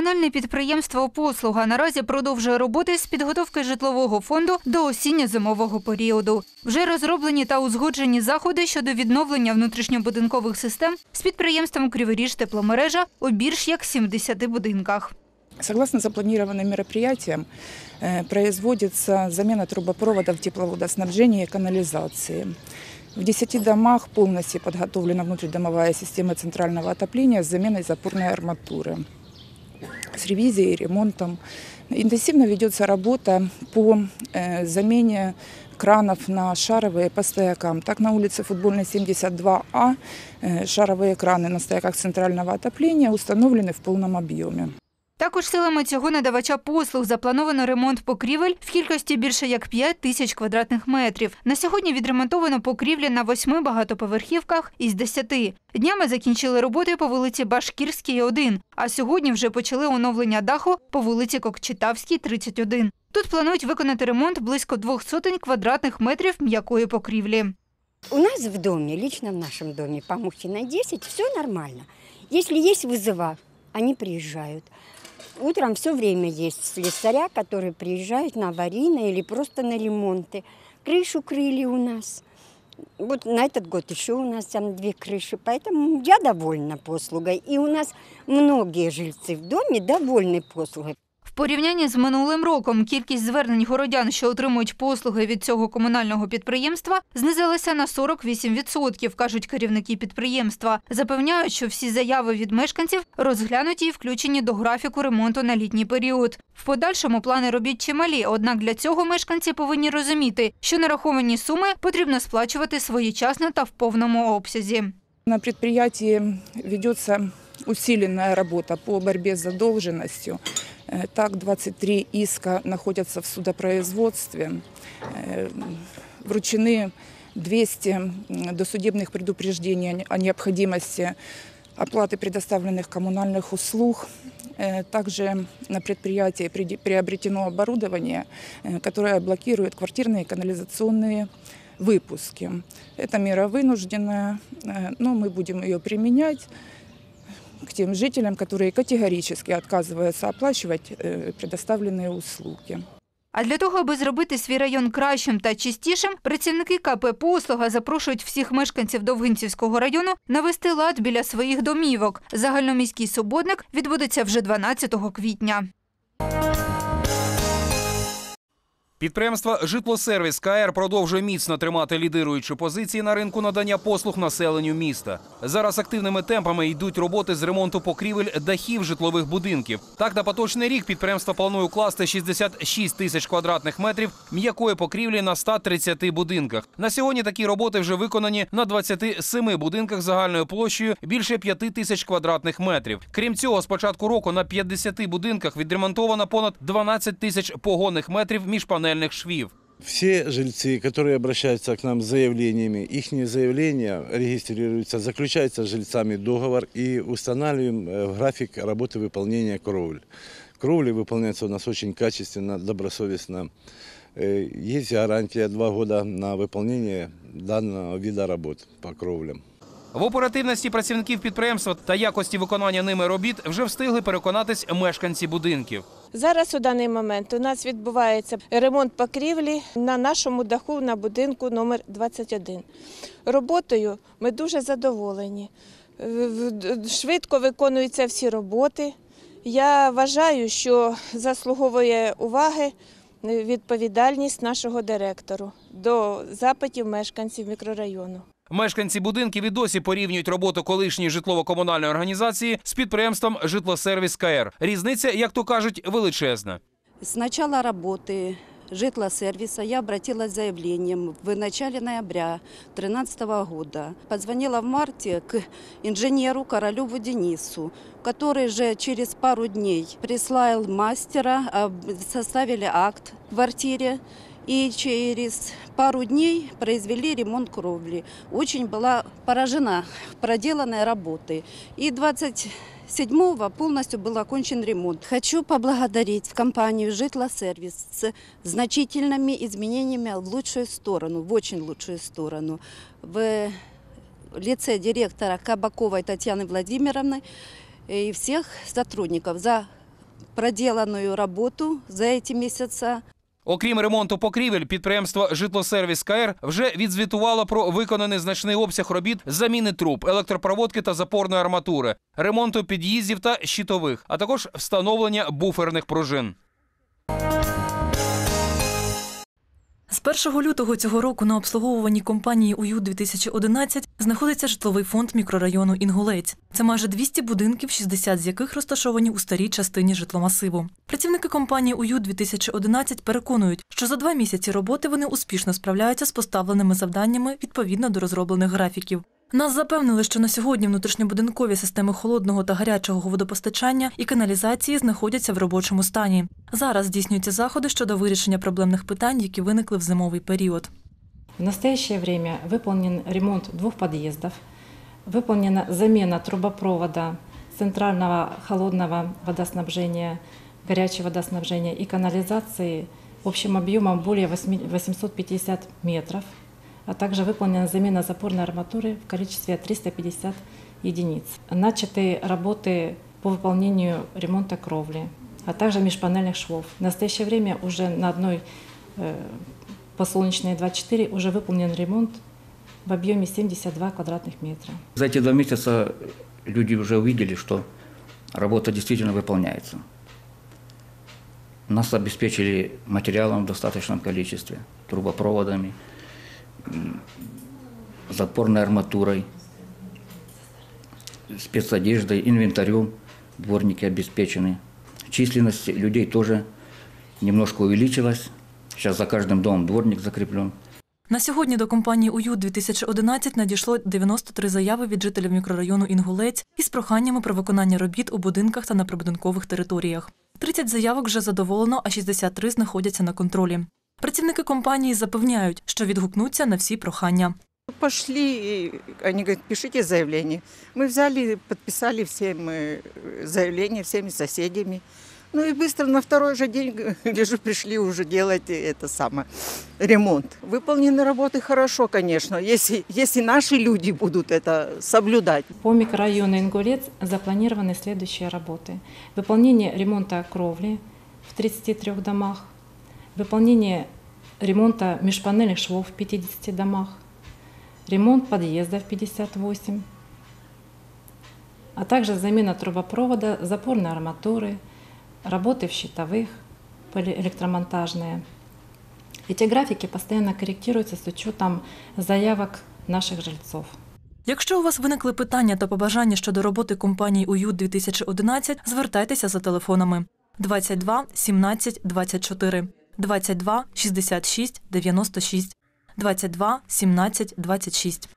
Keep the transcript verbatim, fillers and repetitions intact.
Комунальне підприємство «Послуга» наразі продовжує роботи з підготовки житлового фонду до осінньо-зимового періоду. Вже розроблені та узгоджені заходи щодо відновлення внутрішньобудинкових систем з підприємством «Криворіжтепломережа» у більш як сімдесяти будинках. Согласно запланированным мероприятиям, производится замена трубопроводов тепловодоснабжения и канализации. В десяти домах полностью подготовлена внутридомовая система центрального отопления с заменой запорной арматуры, с ревизией и ремонтом. Интенсивно ведется работа по замене кранов на шаровые по стоякам. Так, на улице Футбольной, семьдесят два А шаровые краны на стояках центрального отопления установлены в полном объеме. Також силами цього надавача послуг заплановано ремонт покрівель в кількості більше як п'ять тисяч квадратних метрів. На сьогодні відремонтовано покрівлі на восьми багатоповерхівках із десяти. Днями закінчили роботи по вулиці Башкірській, один, а сьогодні вже почали оновлення даху по вулиці Кокчетавській, тридцять один. Тут планують виконати ремонт близько двох сотень квадратних метрів м'якої покрівлі. У нас в доме, лично в нашем доме, по Мухиной десять, все нормально. Если есть вызова, они приезжают. Утром все время есть слесаря, которые приезжают на аварийные или просто на ремонты. Крышу крыли у нас. Вот на этот год еще у нас там две крыши, поэтому я довольна послугой. И у нас многие жильцы в доме довольны послугой. В порівнянні з минулим роком кількість звернень городян, що отримують послуги від цього комунального підприємства, знизилася на сорок вісім відсотків, кажуть керівники підприємства. Запевняють, що всі заяви від мешканців розглянуті і включені до графіку ремонту на літній період. В подальшому плани робіт чималі, однак для цього мешканці повинні розуміти, що нараховані суми потрібно сплачувати своєчасно та в повному обсязі. На предприятии ведется усиленная работа по борьбе с задолженностью. Так, двадцать три иска находятся в судопроизводстве. Вручены двести досудебных предупреждений о необходимости оплаты предоставленных коммунальных услуг. Также на предприятии приобретено оборудование, которое блокирует квартирные канализационные выпуски. Это мера вынужденная, но мы будем ее применять к тем жителям, которые категорически отказываются оплачивать предоставленные услуги. А для того, аби зробити свій район кращим та чистішим, працівники ка пе «Послуга» запрошують всіх мешканців Довгинцівського району навести лад біля своїх домівок. Загальноміський суботник відбудеться вже дванадцятого квітня. Підприємство «Житлосервіс ка ер» продовжує міцно тримати лідируючі позиції на ринку надання послуг населенню міста. Зараз активними темпами йдуть роботи з ремонту покрівель дахів житлових будинків. Так, на поточний рік підприємство планує укласти шістдесят шість тисяч квадратних метрів м'якої покрівлі на ста тридцяти будинках. На сьогодні такі роботи вже виконані на двадцяти семи будинках загальною площею більше п'яти тисяч квадратних метрів. Крім цього, з початку року на п'ятдесяти будинках відремонтовано понад дванадцять тисяч погонних метрів міжпанельних швів. Все жильцы, которые обращаются к нам с заявлениями, их заявления регистрируются, заключается с жильцами договор и устанавливаем график работы выполнения кровли. Кровли выполняются у нас очень качественно, добросовестно. Есть гарантия два года на выполнение данного вида работ по кровлям. В оперативності працівників підприємства та якості виконання ними робіт вже встигли переконатись мешканці будинків. Зараз у даний момент у нас відбувається ремонт покрівлі на нашому даху на будинку номер двадцять один. Роботою ми дуже задоволені. Швидко виконуються всі роботи. Я вважаю, що заслуговує уваги відповідальність нашого директору до запитів мешканців мікрорайону. Мешканці будинків і досі порівнюють роботу колишньої житлово-комунальної організації з підприємством «Житлосервіс ка ер». Різниця, як то кажуть, величезна. С начала работы житлосервиса я обратилась с заявлением в начале ноября две тысячи тринадцатого года. Позвонила в марте к инженеру Королеву Денису, который же через пару дней прислал мастера, составили акт в квартире. И через пару дней произвели ремонт кровли. Очень была поражена проделанной работой. И двадцать седьмого полностью был окончен ремонт. Хочу поблагодарить компанию «Житлосервис» с значительными изменениями в лучшую сторону, в очень лучшую сторону. В лице директора Кабаковой Татьяны Владимировны и всех сотрудников за проделанную работу за эти месяцы. Окрім ремонту покрівель, підприємство «Житлосервіс КР» вже відзвітувало про виконаний значний обсяг робіт з заміни труб, електропроводки та запорної арматури, ремонту під'їздів та щитових, а також встановлення буферних пружин. З першого лютого цього року на обслуговуванні компанії «УЮ дві тисячі одинадцять» знаходиться житловий фонд мікрорайону Інгулець. Це майже двісті будинків, шістдесят з яких розташовані у старій частині житломасиву. Працівники компанії «УЮ дві тисячі одинадцять» переконують, що за два місяці роботи вони успішно справляються з поставленими завданнями відповідно до розроблених графіків. Нас запевнили, що на сьогодні внутрішньобудинкові системи холодного та гарячого водопостачання і каналізації знаходяться в робочому стані. Зараз здійснюються заходи щодо вирішення проблемних питань, які виникли в зимовий період. В настоящее время выполнен ремонт двух подъездов, выполнена замена трубопровода центрального холодного водоснабжения, горячего водоснабжения и канализации общим объемом более восемьсот пятьдесят метров, а также выполнена замена запорной арматуры в количестве триста пятьдесят единиц. Начаты работы по выполнению ремонта кровли, а также межпанельных швов. В настоящее время уже на одной по Солнечной двадцать четыре уже выполнен ремонт в объеме семьдесят два квадратных метра. За эти два месяца люди уже увидели, что работа действительно выполняется. Нас обеспечили материалом в достаточном количестве, трубопроводами, запорной арматурой, спецодеждой, инвентарем. Дворники обеспечены. Численность людей тоже немножко увеличилась. Сейчас за каждым домом дворник закреплен. На сьогодні до компанії «УЮ дві тисячі одинадцять» надійшло дев'яносто три заяви від жителів мікрорайону Інгулець із проханнями про виконання робіт у будинках та на прибудинкових територіях. тридцять заявок вже задоволено, а шістдесят три знаходяться на контролі. Працівники компанії запевняють, що відгукнуться на всі прохання. Пошли, они говорят, пишите заявление. Мы взяли, подписали всем заявление, всеми соседями. Ну и быстро на второй же день, лежу, пришли уже делать это самое, ремонт. Выполнены работы хорошо, конечно, если, если наши люди будут это соблюдать. По микрорайону Ингулец запланированы следующие работы. Выполнение ремонта кровли в тридцати трёх домах, выполнение ремонта межпанельных швов в пятидесяти домах, ремонт подъезда в пятьдесят восемь, а также замена трубопровода, запорной арматуры, работы в щитовых, электромонтажные. Эти графики постоянно корректируются с учетом заявок наших жильцов. Якщо у вас виникли питання та побажання щодо роботи компанії «УЮ дві тисячі одинадцять», звертайтеся за телефонами двадцять два сімнадцять двадцять чотири, двадцять два шістдесят шість дев'яносто шість, двадцять два сімнадцять двадцять шість.